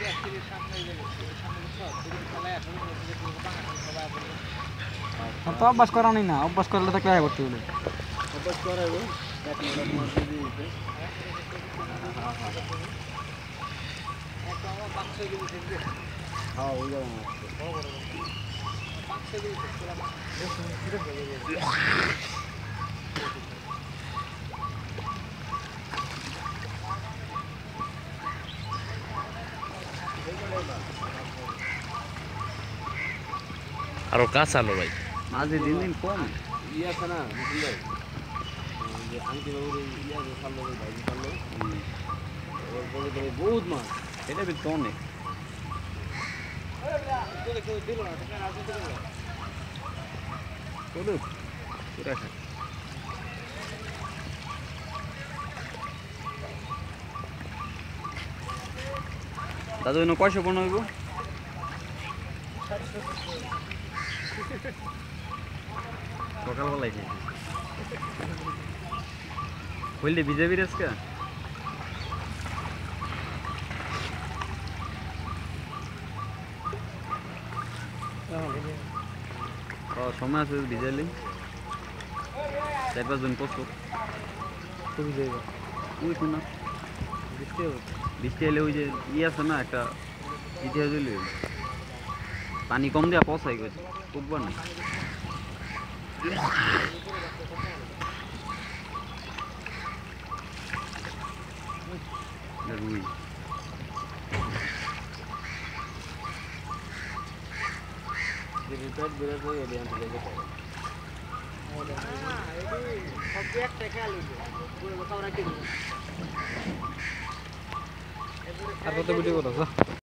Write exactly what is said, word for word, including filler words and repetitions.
তো অভ্যাস করানি না, অভ্যাস করলে তো ক্লিয়ার করতে হলো। অভ্যাস করাবো এক মিনিট মাস যদি দিতে হ্যাঁ ওই যাবো আরো কাজ আলো ভাই মাঝে দিন দিন কম ইয়ে আছে না মুসলিম ভাই যে আংটি বাবুর ইয়ে আছে খাল্লো ভাই খাল্লো ওর বলে দেবে বহুত মাছ এটা বেশ তো অনেক চলুক পুরা খায় দাদু এনে কয়শো পনেরো হইব সকালবেলায় খেয়েছি বললে বিজেপির আজকে সময় আছে ভিজাইলি চার পাঁচজন প্রস্তুত ওই শোনা বৃষ্টি এলে ওই যে ই আছে না একটা ইতিহাস হইলে পানি কম দেওয়া পচাই গেছে উঠবার না রুই রিপেয়ার বেরো তো এডি আনতে লাগে সব একটা খেয়াল পুরো কথা রাখি আর কত ভিডিও করছ?